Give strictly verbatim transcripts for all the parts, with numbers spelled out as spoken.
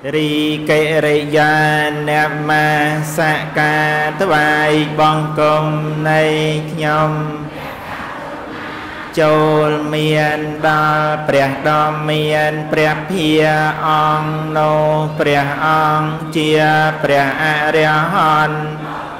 Ri kệ rì gia nèm ma sa ca tvai bong công này nhom châu miền đa preh đo miền preh pia ong no preh ong chia preh ariahon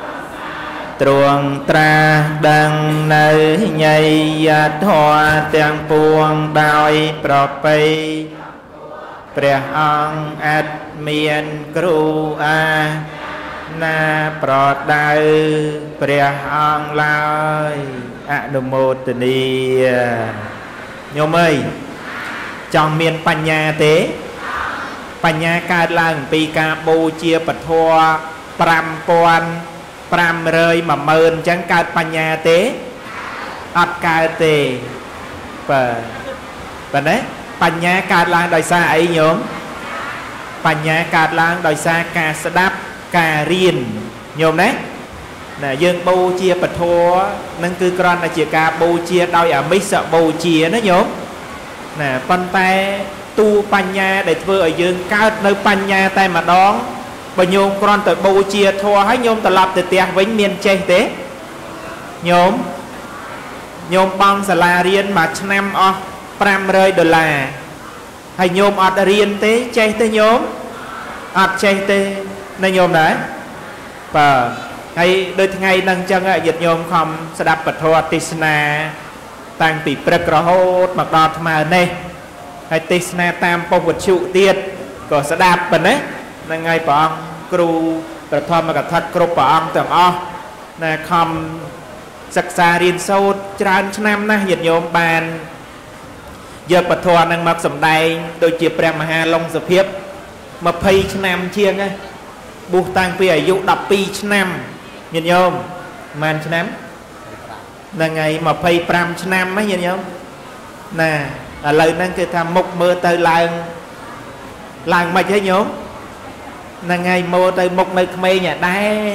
truồng tra đăng nơi nhây thoa tiếng buông đòi propayព្រះអង្គអត់មានគ្រូអាណាប្រដៅព្រះអង្គឡើយអនុមោទនីញោមអើយចង់មានបញ្ញាទេបញ្ញាកើតឡើងពីការបូជាពធប្រាំពាន់ប្រាំរយមួយម៉ឺនអញ្ចឹងកើតបញ្ញាទេអត់កើតទេបើបើណាបញ្ញាកើតឡើងដោយសារអីញោមបញ្ញាកើតឡើងដោយសារការស្ដាប់ការរៀនញោមណាណាយើងបូជាពធនឹងគឺគ្រាន់តែជាការបូជាដោយអមិស្សបូជាណាញោមណាប៉ុន្តែទូបញ្ញាដែលធ្វើឲ្យយើងកើតនៅបញ្ញាតែម្ដងបើញោមគ្រាន់តែបូជាធម៌ហើយញោមត្រឡប់ទៅផ្ទះវិញមានចេះទេញោមញោមបង់សាលារៀនមួយឆ្នាំអស់ប្រាំរយដុល្លារហើយញោមអត់រៀនទេចេះទេញោមអត់ចេះទេណាញោមដែរបាទហើយដូចថ្ងៃហ្នឹងអញ្ចឹងញាតិញោមខំស្ដាប់ពធទេសនាតាំងពីព្រឹករហូតមកដល់ថ្មនេះហើយទេសនាតាមពុទ្ធវត្ថុទៀតក៏ស្ដាប់ប៉ុណ្ណេះហ្នឹងហើយព្រះអង្គគ្រូប្រធមកថាគ្រប់ព្រះអង្គទាំងអស់ណាខំសិក្សារៀនសូត្រច្រើនឆ្នាំណាស់ញាតិញោមបានយកពធនឹងមកសម្ដែងដូចជាព្រះមហាឡុងសុភាពម្ភៃឆ្នាំជាងហ្នឹងបួសតាំងពីអាយុដប់ពីរឆ្នាំញាតិញោមប៉ុន្មានឆ្នាំហ្នឹងហើយម្ភៃប្រាំឆ្នាំហ្នឹងញាតិញោមណាឥឡូវហ្នឹងគឺថាមុខមើលទៅឡើងឡើងមិនហីញោមហ្នឹងហើយមើលទៅមុខនៅក្មេងអាដែរ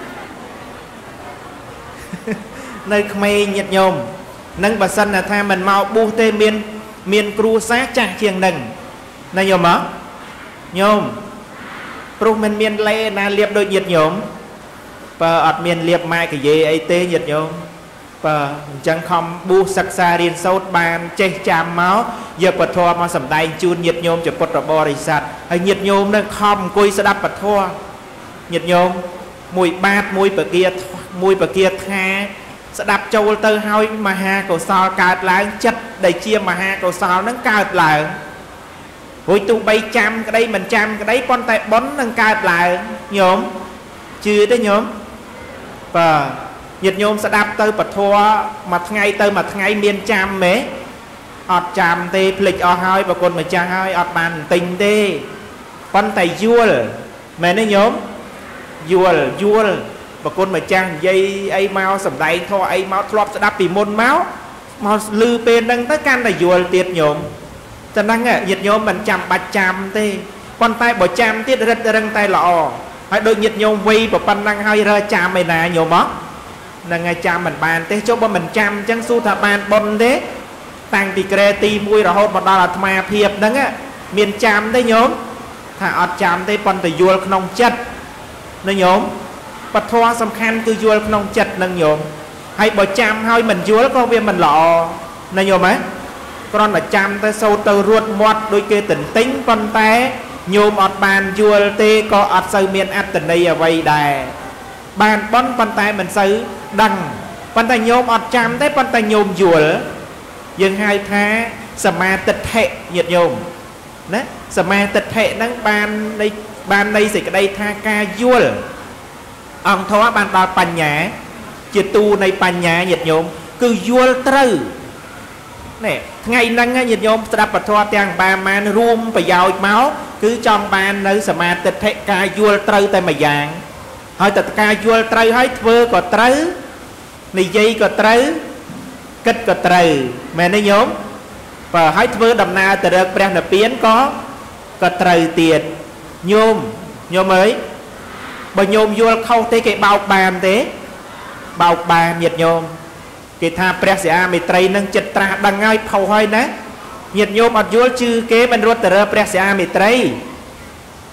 នៅក្មេងញាតិញោមនឹងបើសិនថាមិនមកបួសទេមានមានគ្រូសាចាស់ជាងនឹងណាញោមហ៎ញោមព្រោះមិនមានលេណាលៀបដូចញាតិញោមបើអត់មានលៀបម៉ែកាយេអីទេញាតិញោមបើអញ្ចឹងខំបួសសិក្សារៀនសូត្របានចេះចាំមកយកពធមកសម្ដែងជូនញាតិញោមជាពុទ្ធបរិស័ទហើយញាតិញោមនឹងខំអង្គុយស្ដាប់ពធញាតិញោមមួយបាតមួយបគាមួយបគាថាស្ដាប់ចូលទៅហើយមហាកុសលកើតឡើងចិត្តដែលជាមហាកុសលនឹងកើតឡើងរួចទោះបីចាំក្តីមិនចាំក្តីប៉ុន្តែបុណ្យនឹងកើតឡើងញោមជឿទេញោមបាទញាតិញោមស្ដាប់ទៅពធមួយថ្ងៃទៅមួយថ្ងៃមានចាំទេអត់ចាំទេភ្លេចអស់ហើយប្រគុណម្ចាស់ហើយអត់បានទិញទេប៉ុន្តែយល់មែនទេញោមយល់យល់ប្រគុណម្ចាស់និយាយអីមកសំដែងធម៌អីមកធ្លាប់ស្ដាប់ពីមុនមកមកលឺពេលហ្នឹងទៅកាន់តែយល់ទៀតញោមតែហ្នឹងញាតិញោមមិនចាំបាច់ចាំទេប៉ុន្តែបើចាំទៀតរឹតរឹងតែល្អហើយដូចញាតិញោមវ័យប៉ុណ្ណឹងហើយរើចាំឯណាញោមហ៎ហ្នឹងហើយចាំមិនបានទេចុះបើមិនចាំអញ្ចឹងសួរថាបានបុណ្យទេតាំងពីក្រែទីមួយរហូតមកដល់អាត្មាភាពហ្នឹងមានចាំទេញោមថាអត់ចាំទេប៉ុន្តែយល់ក្នុងចិត្តណាញោមពធសំខាន់គឺយល់ក្នុងចិត្តនឹងញោមហើយបើចាំហើយមិនយល់ក៏វាមិនល្អណាញោមហ៎គ្រាន់តែចាំទៅសូត្រទៅរួតមាត់ដូចគេទន្ទិញប៉ុន្តែញោមអត់បានយល់ទេក៏អត់សូវមានអត្ថន័យអ្វីដែរបានប៉ុនប៉ុន្តែមិនសូវដឹងប៉ុន្តែញោមអត់ចាំទេប៉ុន្តែញោមយល់យើងហៅថាសមាទិដ្ឋិញាតិញោមណាសមាទិដ្ឋិហ្នឹងបាននៃបាននៃសេចក្តីថាការយល់អង្គធម៌បានដល់បញ្ញាជាទូនៃបញ្ញាញាតិញោមគឺយល់ត្រូវនេះថ្ងៃហ្នឹងញាតិញោមស្ដាប់ពធទាំងបានបានរួមប្រយោជន៍មកគឺចង់បាននៅសមាទិដ្ឋិការយល់ត្រូវតែមួយយ៉ាងហើយតើការយល់ត្រូវហើយធ្វើក៏ត្រូវនិយាយក៏ត្រូវគិតក៏ត្រូវមែនទេញោមបើហើយធ្វើដំណើរទៅរកព្រះនិព្វានក៏ក៏ត្រូវទៀតញោមញោមអើយបើញោមយល់ខុសទេគេបោកបានទេបោកបានញាតិញោមគេថាព្រះសិអាមេត្រីនឹងចិត្តត្រាស់ដឹងហើយផុសហើយណាញាតិញោមអត់យល់ជឿគេមិនរត់ទៅរើព្រះសិអាមេត្រី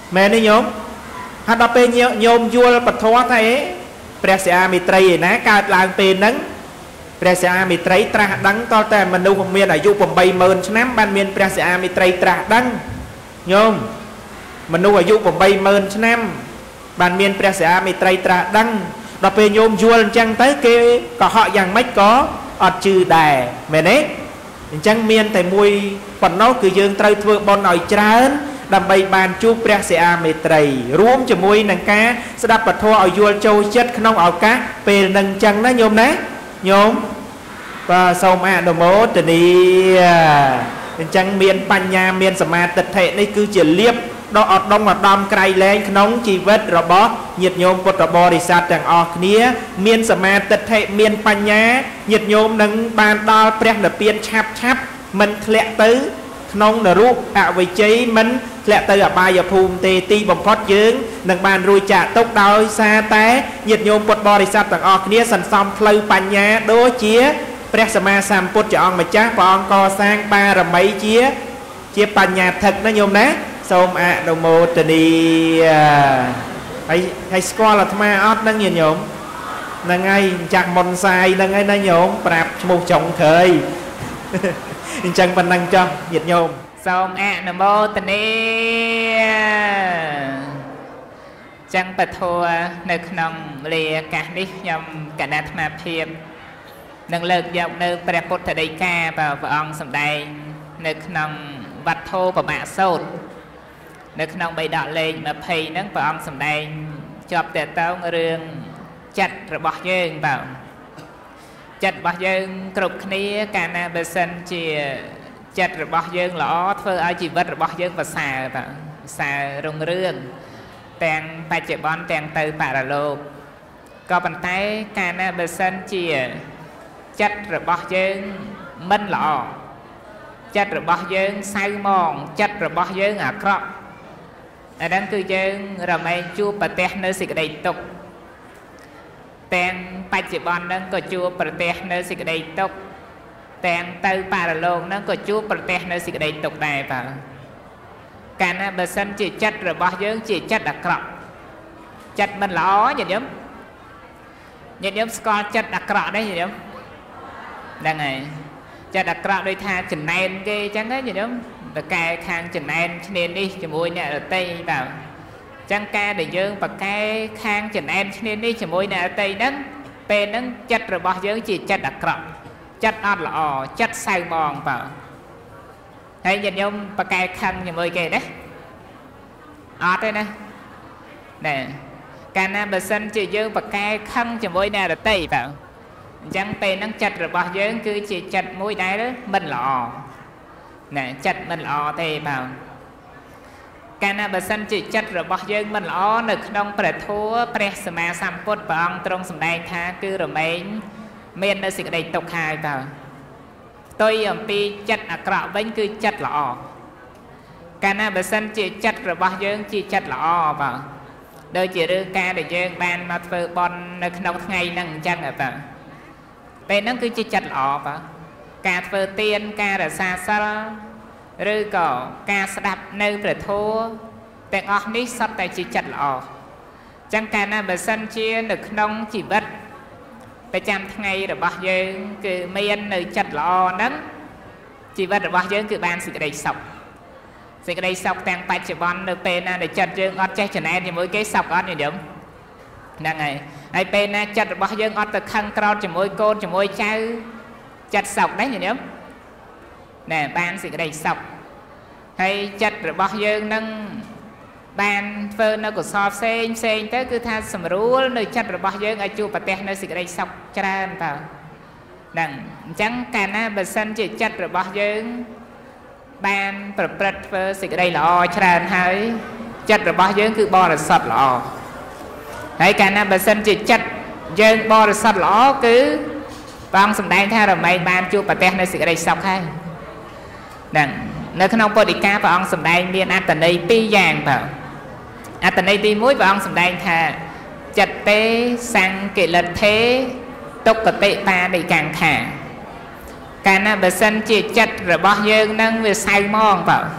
mẹ đấy nhóm hát đọc bên nhôm vua bật thoa thếព្រះសិអាមិត្រីឯណាកើតឡើងពេលហ្នឹងព្រះសិអាមិត្រីត្រាស់ដឹងតតែមនុស្សមានអាយុeight thousandឆ្នាំបានមានព្រះសិអាមិត្រីត្រាស់ដឹងញោមមនុស្សអាយុeight thousandឆ្នាំបានមានព្រះសិអាមិត្រីត្រាស់ដឹងដល់ពេលញោមយល់អញ្ចឹងទៅគេកុហកយ៉ាងម៉េចក៏អត់ជឿដែរមែនទេអញ្ចឹងមានតែមួយប៉ុណ្ណោះគឺយើងត្រូវធ្វើបុណ្យឲ្យច្រើនដើម្បីបានជួបព្រះសិអាមេត្រីរួមជាមួយនឹងការស្ដាប់ពធឲ្យយល់ចូលចិត្តក្នុងឱកាសពេលនឹងចឹងណាញោមណាញោមបាទសូមអនុមោទនាអញ្ចឹងមានបញ្ញាមានសមាធិនេះគឺជាលៀបដ៏ឧត្តមឧត្តមក្រៃលែងក្នុងជីវិតរបស់ញាតិញោមពុទ្ធបរិស័ទទាំងអស់គ្នាមានសមាធិមានបញ្ញាញាតិញោមនឹងបានដល់ព្រះនិព្វានឆាប់ឆាប់មិនធ្លាក់ទៅក្នុងនរកអវ័យជ័យមិនធ្លាក់ទៅអបាយភូមិទេទីបំផុតយើងនឹងបានរួចចាកទុកដោយសារតែញាតិញោមពុទ្ធបរិស័ទទាំងអស់គ្នាសន្សំផ្លូវបញ្ញាដូចជាព្រះសម្មាសម្ពុទ្ធជាអង្គម្ចាស់ព្រះអង្គកសាងបារមីជាជាបញ្ញាធិកណាញោមណាសូមអនុមោទនាហើយហើយស្គាល់អាត្មាអត់ហ្នឹងញាតិញោមហ្នឹងហើយចាស់មុនសាយហ្នឹងហើយណាញោមប្រាប់ឈ្មោះចុងក្រោយអញ្ចឹងប៉ុណ្ណឹងចុះញាតិញោមសូមអនុមោទនាចឹងពធនៅក្នុងលាកាសនេះខ្ញុំគណៈអាត្មាភាពនឹងលើកយកនៅព្រះពុទ្ធដីកាព្រះអង្គសម្ដែងនៅក្នុងវត្ថុបមាសូត្រនៅក្នុងបៃដកលេខยี่สิบហ្នឹងព្រះអង្គសម្ដែងជាប់តេតងរឿងចិត្តរបស់យើងបាទចិត្តរបស់យើងគ្រប់គ្នាកាលណាបើសិនជាចិត្តរបស់យើងល្អធ្វើឲ្យជីវិតរបស់យើងប្រសើរបាទប្រសើររុងរឿងទាំងបច្ចុប្បន្នទាំងទៅបរលោកក៏ប៉ុន្តែកាលណាបើសិនជាចិត្តរបស់យើងមិនល្អចិត្តរបស់យើងសៅហ្មងចិត្តរបស់យើងអាក្រក់អាហ្នឹងគឺយើងរមែងជួបប្រទះនៅសេចក្តីទុក្ខទាំងបច្ចុប្បន្នហ្នឹងក៏ជួបប្រទះនៅសេចក្តីទុក្ខទាំងទៅបរលោកហ្នឹងក៏ជួបប្រទះនៅសេចក្តីទុក្ខដែរបាទកាលណាបើសិនជាចិត្តរបស់យើងជាចិត្តអាក្រក់ចិត្តមិនល្អញាតិញោមញាតិញោមស្គាល់ចិត្តអាក្រក់đấyញាតិញោមហ្នឹងហើយចិត្តអាក្រក់ដូចថាចំណែនគេអញ្ចឹងណាញាតិញោមតកែខាងចំណែនឈ្នាននេះជាមួយអ្នករតីបាទអញ្ចឹងការដែលយើងបកែខាងចំណែនឈ្នាននេះជាមួយអ្នករតីហ្នឹងពេលហ្នឹងចិត្តរបស់យើងជាចិត្តអាក្រក់ចិត្តអត់ល្អចិត្តសៅហ្មងបាទហើយញាតិញោមបកែខឹងជាមួយគេណាអត់ទេណាណែកាលណាបើសិនជាយើងបកែខឹងជាមួយអ្នករតីបាទអញ្ចឹងពេលហ្នឹងចិត្តរបស់យើងគឺជាចិត្តមួយដែលមិនល្អណែចិត្តមិនល្អទេបាទកាលណាបើសិនជាចិត្តរបស់យើងមិនល្អនៅក្នុងព្រះធម៌ព្រះសម្មាសម្ពុទ្ធព្រះអង្គទ្រង់សម្ដែងថាគឺរមែងមាននៅសេចក្តីទុក្ខហើយបាទផ្ទុយអំពីចិត្តអាក្រក់វិញគឺចិត្តល្អកាលណាបើសិនជាចិត្តរបស់យើងជាចិត្តល្អបាទដូចជារឿងការដែលយើងបានមកធ្វើបុណ្យនៅក្នុងថ្ងៃហ្នឹងអញ្ចឹងបាទពេលហ្នឹងគឺជាចិត្តល្អបាទការធ្វើទានការរក្សាសិលឬក៏ការស្ដាប់នៅព្រះធម៌ទាំងអស់នេះសុទ្ធតែជាចិត្តល្អអញ្ចឹងកាលណាបើសិនជានៅក្នុងជីវិតប្រចាំថ្ងៃរបស់យើងគឺមាននៅចិត្តល្អហ្នឹងជីវិតរបស់យើងគឺបានសេចក្តីសុខសេចក្តីសុខទាំងបច្ចុប្បន្ននៅពេលណាដែលចិត្តយើងអត់ចេះចំណែនជាមួយគេសុខអត់ញញឹមហ្នឹងហើយហើយពេលណាចិត្តរបស់យើងអត់ទៅខឹងក្រោធជាមួយកូនជាមួយចៅចិត្តសុខដែរញញឹមណែបានសេចក្តីសុខហើយចិត្តរបស់យើងនឹងបានធ្វើនៅកុសលផ្សេងផ្សេងទៅគឺថាសម្រួលនៅចិត្តរបស់យើងឲ្យជួបប្រទះនៅសេចក្តីសុខច្រើនតើហ្នឹងអញ្ចឹងកាលណាបើសិនជាចិត្តរបស់យើងបានប្រព្រឹត្តធ្វើសេចក្តីល្អច្រើនហើយចិត្តរបស់យើងគឺបរិសុទ្ធល្អហើយកាលណាបើសិនជាចិត្តយើងបរិសុទ្ធល្អគឺព្រះអង្គសម្ដែងថារមែងបានជួបប្រទះនៅសេចក្តីសុខហើយហ្នឹងនៅក្នុងពុទ្ធដីកាព្រះអង្គសម្ដែងមានអត្ថន័យពីរយ៉ាងបាទអត្ថន័យទីមួយព្រះអង្គសម្ដែងថាចិត្តទេសង្កិលិទ្ធេទុក្ខតិបានិកាំងខាកាលណាបើសិនជាចិត្តរបស់យើងនឹងវាសៅហ្មងបាទ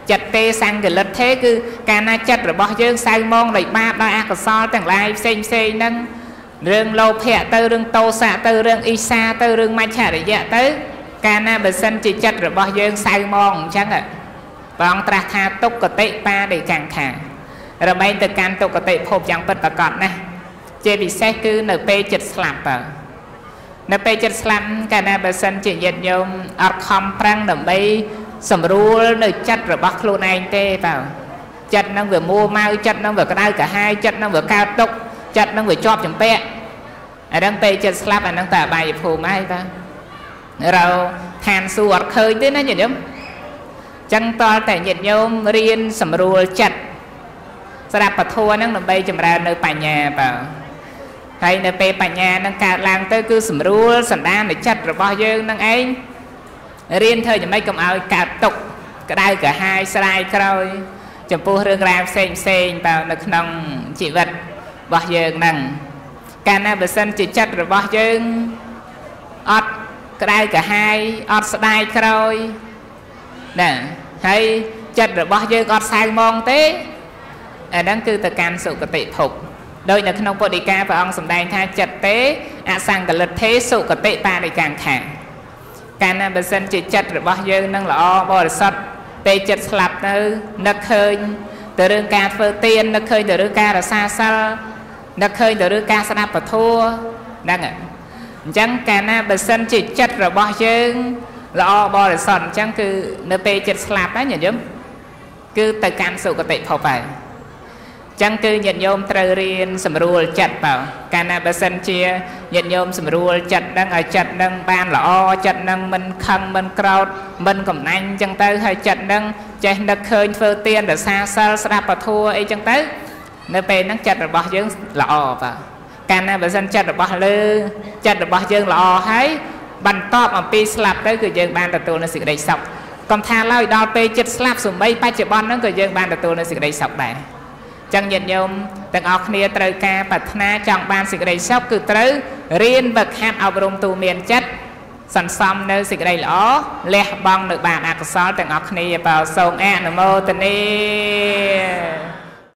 จัดเตสังเกลิดเทคือการน่าจัดหรือบ่យើងសៅมองដោយបាបដោយអកុសលទាំងឡាយផ្សេងផ្សេងហ្នឹងរឿងលោភៈទៅរឿងតោសៈទៅរឿងអ៊ីសាទៅរឿងមច្ឆរិយៈទៅកាលណាបើសិនជាចិត្តរបស់យើងសៅมองអញ្ចឹងព្រះអង្គត្រាស់ថាទុក្ខតិបាដិកង្ខារមែងទៅកាន់ទុក្ខតិភពយ៉ាងពិតប្រាកដណាស់ជាពិសេសគឺនៅពេលចិត្តស្លាប់ទៅនៅពេលចិត្តស្លាប់កាលណាបើសិនជាញាតិញោមអត់ខំប្រឹងដើម្បីសម្រួលនៅចិត្តរបស់ខ្លួនឯងទេបើចិត្តនឹងវាមួម៉ៅចិត្តនឹងវាក្តៅកាហាយចិត្តនឹងវាកើតទុក្ខចិត្តនឹងវាជាប់ចម្ពាក់អាហ្នឹងពេលចិត្តស្លាប់អាហ្នឹងតែអបាយភូមិហើយបាទเราឋានសួគ៌អត់ឃើញទេណាញាតិញោមចឹងតើតែញាតិញោមរៀនសម្រួលចិត្តស្ដាប់ពធហ្នឹងដើម្បីចម្រើននៅបញ្ញាបាទហើយនៅពេលបញ្ញាហ្នឹងកើតឡើងទៅគឺសម្រួលសន្តាននៃចិត្តរបស់យើងហ្នឹងឯងរៀនធ្វើយ៉ាងម៉េចកុំឲ្យកើតទុក្ខក្តៅកាហាយស្រាយក្រោយចំពោះរឿងរ៉ាវផ្សេងផ្សេងបាទនៅក្នុងជីវិតរបស់យើងហ្នឹងកាលណាបើសិនជាចិត្តរបស់យើងអត់ក្តៅកាហាយអត់ស្ដាយក្រោយណាហើយចិត្តរបស់យើងអត់សៅมองទេអាហ្នឹងគឺទៅកាន់សុគតិភពដោយនៅក្នុងពុទ្ធដីកាព្រះអង្គសម្ដែងថាចិត្តទេអសង្កលិទ្ធេសុគតិបាដិកង្ខាកាលណាបើសិនជាចិត្តរបស់យើងនឹងល្អបរិសុទ្ធពេលចិត្តស្លាប់ទៅនឹកឃើញទៅរឿងការធ្វើទាននឹកឃើញទៅរឿងការរក្សាសិលនឹកឃើញទៅរឿងការស្ដាប់ពធហ្នឹងអញ្ចឹងកាលណាបើសិនជាចិត្តរបស់យើងល្អបរិសុទ្ធអញ្ចឹងគឺនៅពេលចិត្តស្លាប់ហ្នឹងញាតិញោមគឺទៅកាន់សុគតិភពហើយចឹងគឺញាតិញោមត្រូវរៀនសម្រួលចិត្តបើកាលណាបើសិនជាញាតិញោមសម្រួលចិត្តនឹងឲ្យចិត្តនឹងបានល្អចិត្តនឹងមិនខឹងមិនក្រោធមិនកំណាញ់ចឹងទៅហើយចិត្តនឹងចេះនឹកឃើញធ្វើទានរក្សាសិលស្ដាប់ពធអីចឹងទៅនៅពេលហ្នឹងចិត្តរបស់យើងល្អបើកាលណាបើសិនចិត្តរបស់លើចិត្តរបស់យើងល្អហើយបន្ទាប់អំពីស្លាប់ទៅគឺយើងបានទទួលនូវសេចក្តីសុខកុំថាឡើយដល់ពេលចិត្តស្លាប់សូម្បីបច្ចុប្បន្នហ្នឹងក៏យើងបានទទួលនូវសេចក្តីសុខដែរចឹងញាតិញោមទាំងអស់គ្នាត្រូវការប្រាថ្នាចង់បានសេចក្តីសុខគឺត្រូវរៀនវឹកហាត់អប់រំទូមានចិត្តសន្សំនៅសេចក្តីល្អលះបង់នៅបាបអកុសលទាំងអស់គ្នាបើសូមអនុមោទនា